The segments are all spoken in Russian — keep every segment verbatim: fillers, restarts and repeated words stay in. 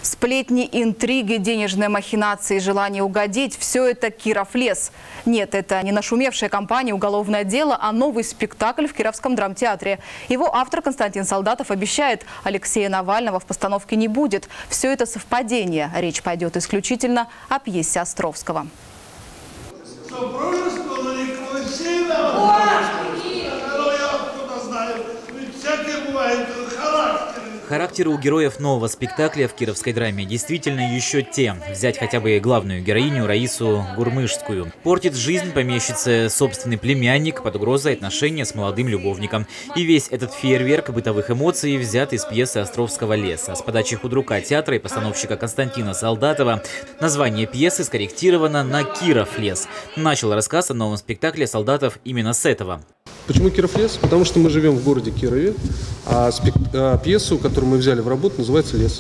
Сплетни, интриги, денежные махинации, желание угодить – все это Киров лес. Нет, это не нашумевшая компания «Уголовное дело», а новый спектакль в Кировском драмтеатре. Его автор Константин Солдатов обещает, Алексея Навального в постановке не будет. Все это совпадение. Речь пойдет исключительно о пьесе Островского. Характеры у героев нового спектакля в кировской драме действительно еще те. Взять хотя бы главную героиню Раису Гурмышскую. Портит жизнь помещице собственный племянник под угрозой отношения с молодым любовником. И весь этот фейерверк бытовых эмоций взят из пьесы Островского «Леса». С подачи худрука театра и постановщика Константина Солдатова название пьесы скорректировано на «Киров лес». Начал рассказ о новом спектакле Солдатов именно с этого. Почему Киров лес? Потому что мы живем в городе Кирове, а, спек... а пьесу, которую мы взяли в работу, называется «Лес».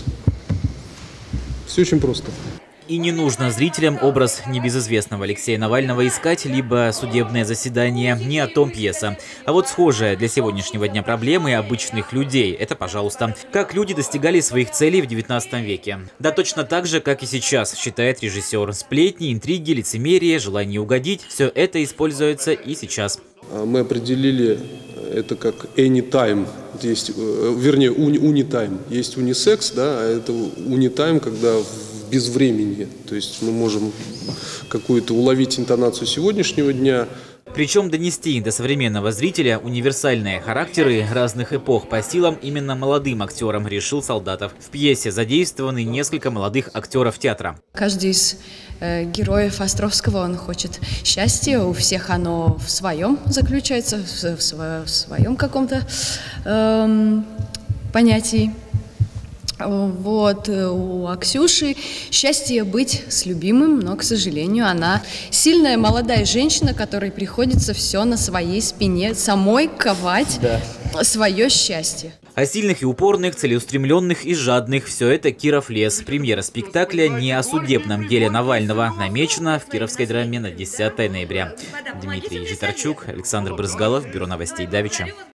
Все очень просто. И не нужно зрителям образ небезызвестного Алексея Навального искать, либо судебное заседание. Не о том пьеса. А вот схожая для сегодняшнего дня проблемы обычных людей. Это, пожалуйста, как люди достигали своих целей в девятнадцатом веке. Да точно так же, как и сейчас, считает режиссер. Сплетни, интриги, лицемерие, желание угодить – все это используется и сейчас. Мы определили это как anytime, есть, вернее, унитайм. Есть унисекс, да, а это унитайм, когда в безвременье. То есть мы можем какую-то уловить интонацию сегодняшнего дня. Причем донести до современного зрителя универсальные характеры разных эпох по силам именно молодым актерам, решил Солдатов. В пьесе задействованы несколько молодых актеров театра. Каждый из э, героев Островского, он хочет счастья, у всех оно в своем заключается, в, в, в своем каком-то э, понятии. Вот, у Аксюши счастье быть с любимым, но, к сожалению, она сильная молодая женщина, которой приходится все на своей спине самой ковать, да, свое счастье. О сильных и упорных, целеустремленных и жадных – все это Киров лес. Премьера спектакля не о судебном деле Навального намечена в кировской драме на десятое ноября. Дмитрий Житарчук, Александр Брызгалов, Бюро новостей Давича.